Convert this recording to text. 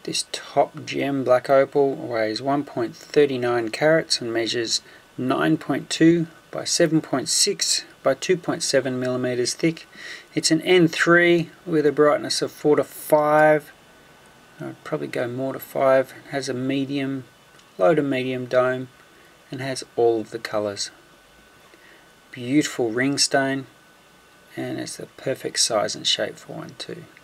This top gem black opal weighs 1.39 carats and measures 9.2 by 7.6 by 2.7 millimeters thick. It's an N3 with a brightness of 4 to 5. I'd probably go more to 5. It has a medium, low to medium dome and has all of the colours. Beautiful ring stone, and it's the perfect size and shape for one too.